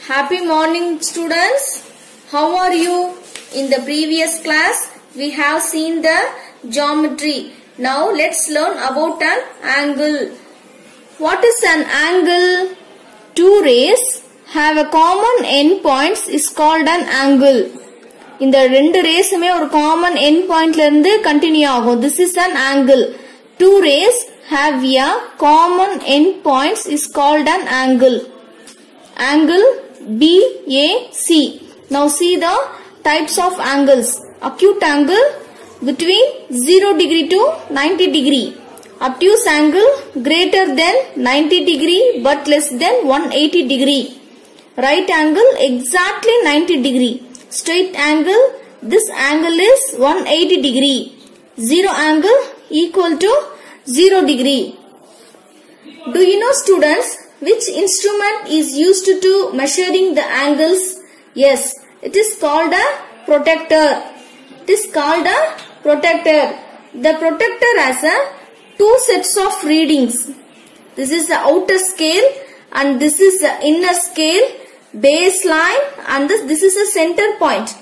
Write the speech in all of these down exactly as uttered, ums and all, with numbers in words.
Happy morning, students. How are you? In the previous class, we have seen the geometry. Now let's learn about an angle. What is an angle? Two rays have a common end points is called an angle. இந்த ரெண்டு ரேஸுமே ஒரு common end pointல இருந்து continue ஆகும். This is an angle. Two rays have a common end points is called an angle. Angle B A C. Now see the types of angles. Acute angle between zero degree to ninety degree. Obtuse angle greater than ninety degree but less than one hundred eighty degree. Right angle exactly ninety degree. Straight angle, this angle is one hundred eighty degree. Zero angle equal to zero degree. Do you know, students, which instrument is used to measuring the angles? Yes, it is called a protractor. It is called a protractor. The protractor has a two sets of readings. This is the outer scale and this is the inner scale, baseline, and this, this is the center point.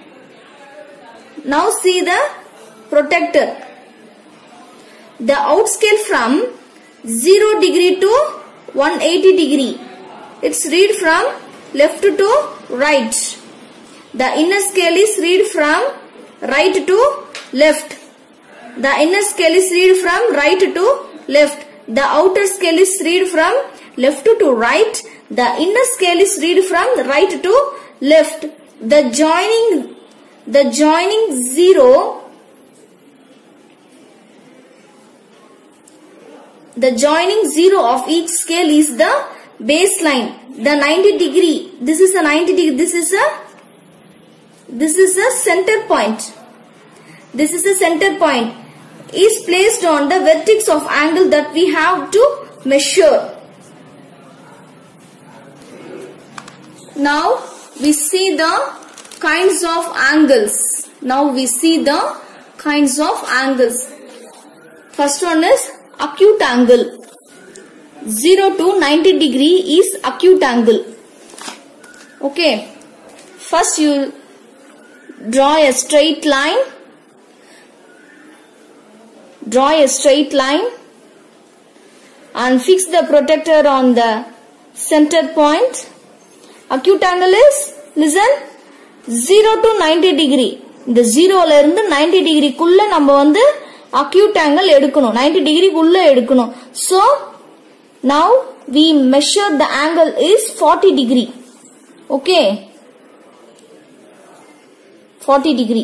Now see the protractor. The outscale from zero degree to one hundred eighty degree. It's read from left to right. The inner scale is read from right to left. The inner scale is read from right to left. The outer scale is read from left to right. The inner scale is read from right to left. The joining, the joining zero, the joining zero of each scale is the baseline. The ninety degree. This is a ninety degree. This is a, this is a center point. This is the center point. Is placed on the vertex of angle that we have to measure. Now we see the kinds of angles. Now we see the kinds of angles. First one is acute angle. zero to ninety degree is acute angle. Okay. First you draw a straight line. Draw a straight line and fix the protractor on the center point. Acute angle is, listen, zero to ninety degree. The zero la irundhu ninety degree kulla நம்ம வந்து acute angle எடுக்கணும். ninety degree குள்ள எடுக்கணும். So now we measure the angle is forty degree. Okay. forty degree.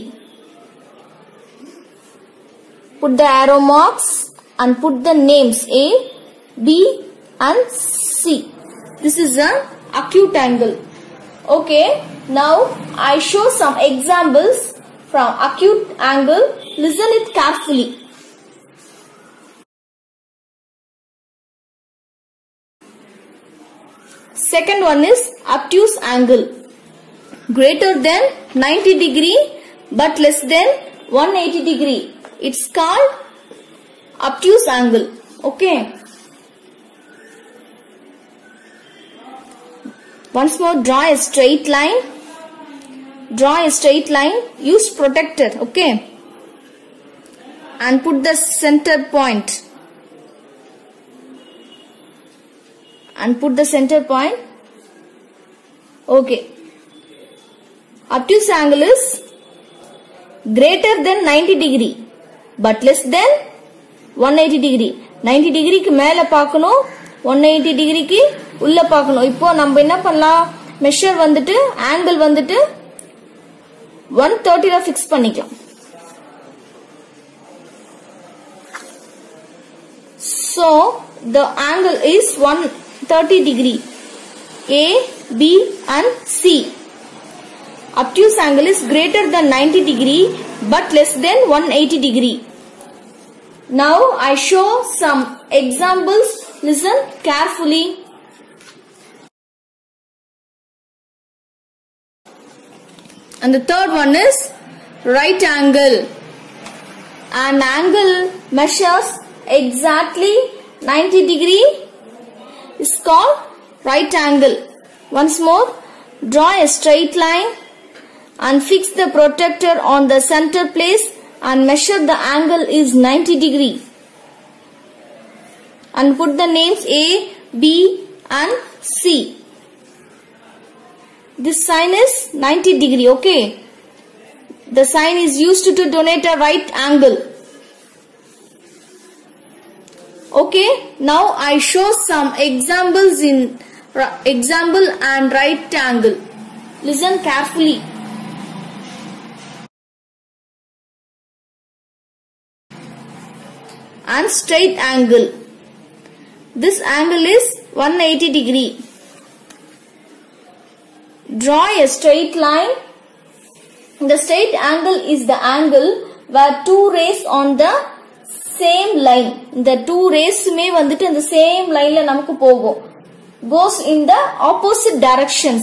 Put the arrow marks and put the names A, B and C. This is an acute angle. Okay. Now I show some examples from acute angle. Listen it carefully. Second one is obtuse angle. Greater than ninety degree but less than one hundred eighty degree. It's called obtuse angle. Okay. Once more, draw a straight line. Draw a straight line. Use protractor. Okay. And put the center point. And put the center point. Okay. Obtuse angle is greater than ninety degree but less than one hundred eighty degree. ninety degree க்கு மேல பார்க்கணும், one hundred eighty degree க்கு உள்ள பார்க்கணும். இப்போ நம்ம என்ன பண்ணலாம்? மெஷர் வந்துட்டு angle வந்துட்டு one thirty ல fix பண்ணிக்கலாம். So the angle is one thirty degree. A, B and C. Obtuse angle is greater than ninety degree but less than one hundred eighty degree. Now I show some examples. Listen carefully. And the third one is right angle. An angle measures exactly ninety degree is called right angle. Once more, Draw a straight line and fix the protractor on the center place and measure the angle is ninety degree. And put the names A, B and C. This sign is ninety degree, okay. The sign is used to denote a right angle. Okay, now I show some examples in example and right angle. Listen carefully. And straight angle. This angle is one hundred eighty degree. Draw a straight line. The straight angle is the angle where two rays on the same line. The two rays may vandittu in the same line la namakku pogum. Goes in the opposite directions.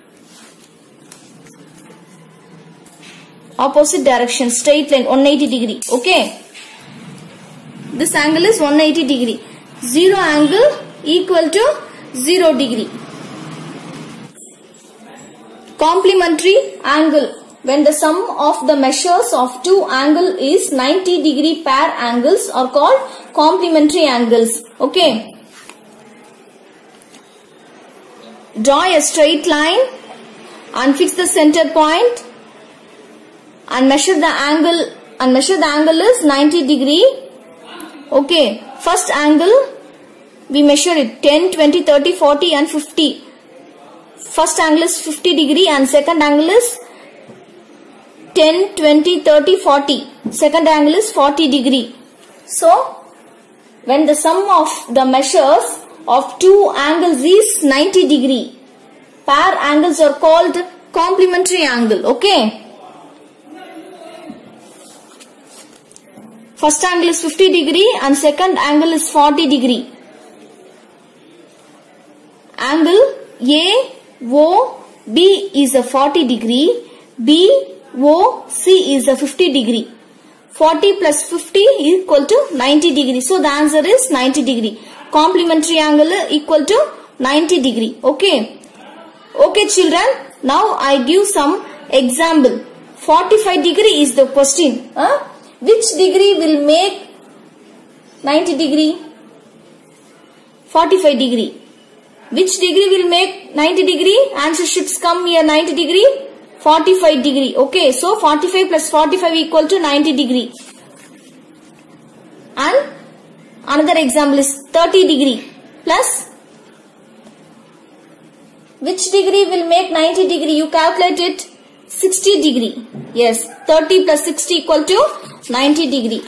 Opposite direction. Straight line one hundred eighty degree. Okay. This angle is one hundred eighty degree. Zero angle equal to zero degree. Complementary angle. When the sum of the measures of two angles is ninety degree pair angles are called complementary angles. Okay. Draw a straight line and fix the center point and measure the angle and measure the angle is ninety degree. Okay, first angle we measure it ten, twenty, thirty, forty and fifty. First angle is fifty degree and second angle is ten, twenty, thirty, forty. Second angle is forty degree. So, when the sum of the measures of two angles is ninety degree, pair angles are called complementary angle. Okay. First angle is fifty degree and second angle is forty degree. Angle A O B is a forty degree, B O C is a fifty degree. forty plus fifty equal to ninety degree. So the answer is ninety degree. Complementary angle equal to ninety degree. Okay. Okay children, now I give some example. forty-five degree is the question. Huh? Which degree will make ninety degree? forty-five degree. Which degree will make ninety degree? Answer should come here ninety degree. forty-five degree. Okay, so forty-five plus forty-five equal to ninety degree. And another example is thirty degree plus. Which degree will make ninety degree? You calculate it. sixty degree. Yes, thirty plus sixty equal to ninety degree.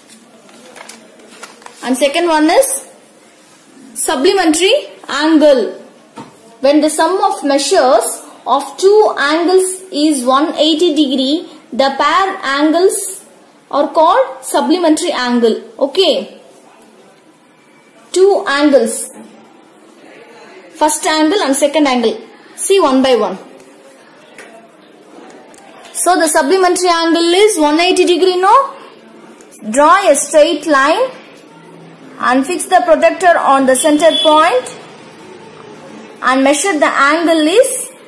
And second one is supplementary angle. When the sum of measures of two angles is one hundred eighty degree, the pair angles are called supplementary angle. Okay. Two angles. First angle and second angle. See one by one. So the supplementary angle is one hundred eighty degree, no? Draw a straight line and fix the protractor on the center point and measure the angle is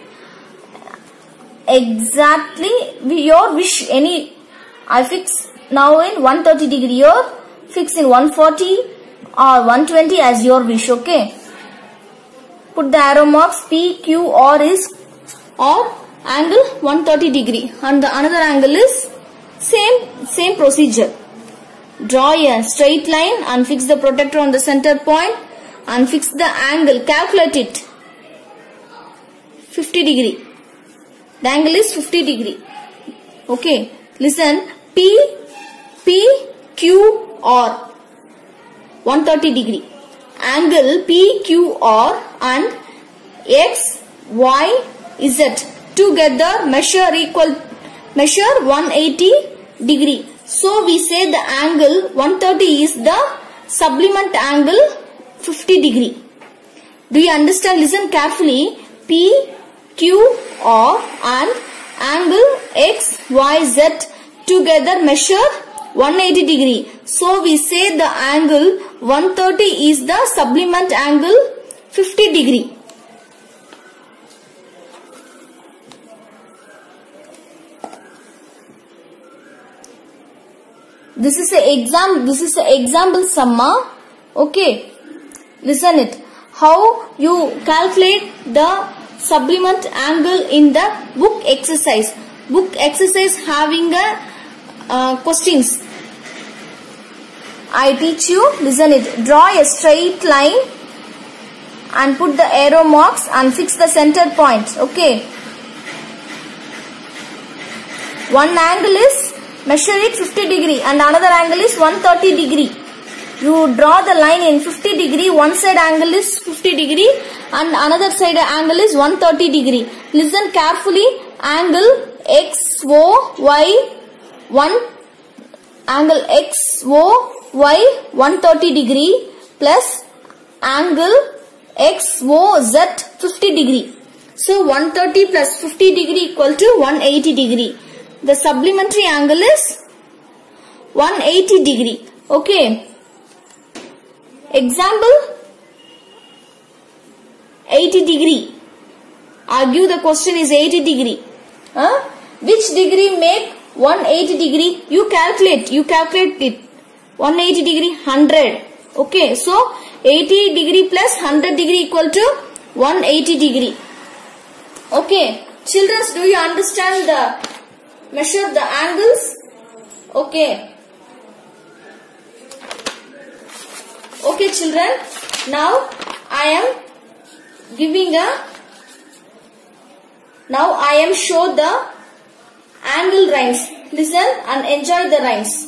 exactly your wish. Any I fix now in one hundred thirty degree, or fix in one hundred forty or one hundred twenty as your wish. Okay. Put the arrow marks P, Q, R is or angle one hundred thirty degree, and the another angle is same same procedure. Draw a straight line and fix the protractor on the center point and fix the angle. Calculate it. fifty degree. The angle is fifty degree. Okay. Listen. P, P, Q, R. one hundred thirty degree. Angle P, Q, R and X, Y, Z together measure equal measure one hundred eighty degree. So we say the angle one hundred thirty is the supplement angle fifty degree. Do you understand? Listen carefully. P, Q, R and angle X, Y, Z together measure one hundred eighty degree. So we say the angle one hundred thirty is the supplement angle fifty degree. this is a exam. This is a example summa. Okay, listen it. How you calculate the supplement angle in the book exercise. Book exercise having a uh, questions. I teach you. Listen it. Draw a straight line and put the arrow marks and fix the center points. Okay. One angle is, measure it fifty degree and another angle is one hundred thirty degree. You draw the line in fifty degree, one side angle is fifty degree and another side angle is one hundred thirty degree. Listen carefully. Angle X O Y one angle X O Y one hundred thirty degree plus angle X O Z fifty degree. So one hundred thirty plus fifty degree equal to one hundred eighty degree. The supplementary angle is one hundred eighty degree. Okay. Example eighty degree. Argue the question is eighty degree. Huh? Which degree make one hundred eighty degree? You calculate. You calculate it. one hundred eighty degree, one hundred. Okay. So eighty degree plus one hundred degree equal to one hundred eighty degree. Okay. Children, do you understand the measure the angles? Okay. Okay children, now I am giving a, now I am show the angle rhymes. Listen and enjoy the rhymes.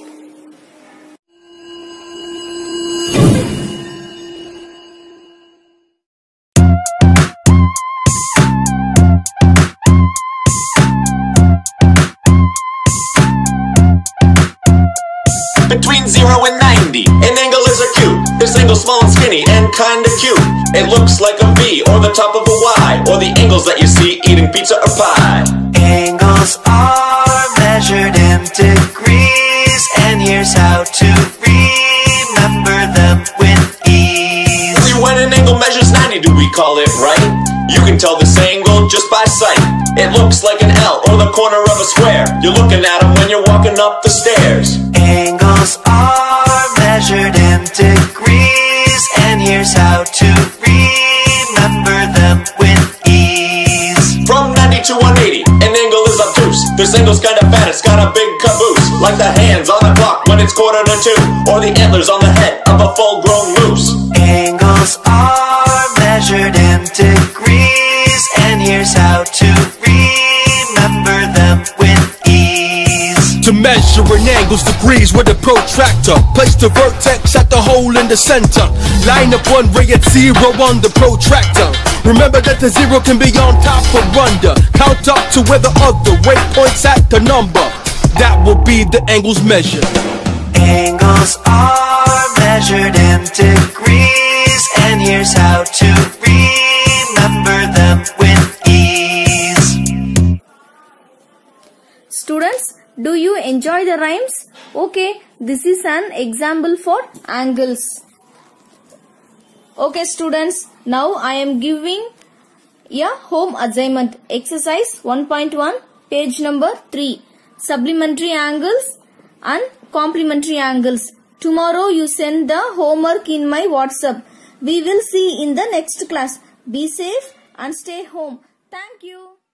Between zero and ninety, an angle is acute. This angle's small and skinny and kinda cute. It looks like a V or the top of a Y, or the angles that you see eating pizza or pie. Angles are measured in degrees, and here's how to remember them with ease. See, when an angle measures ninety, do we call it right? You can tell this angle just by sight. It looks like an L or the corner of a square. You're looking at them when you're walking up the stairs. Angles are measured in degrees, and here's how to remember them with ease. From ninety to one eighty, an angle is obtuse. This angle's kinda fat, it's got a big caboose. Like the hands on the clock when it's quarter to two, or the antlers on the head of a full-grown moose. Angles are measured in degrees, and here's how to remember them with ease. To measure an angle's degrees with a protractor, place the vertex at the hole in the center. Line up one ray at zero on the protractor. Remember that the zero can be on top or under. Count up to where the other way points at the number. That will be the angle's measure. Angles are measured in degrees, and here's how to remember them with ease. Students, do you enjoy the rhymes? Okay, this is an example for angles. Okay students, now I am giving a home assignment. Exercise one point one, page number three. Supplementary angles and complementary angles. Tomorrow you send the homework in my WhatsApp. We will see in the next class. Be safe and stay home. Thank you.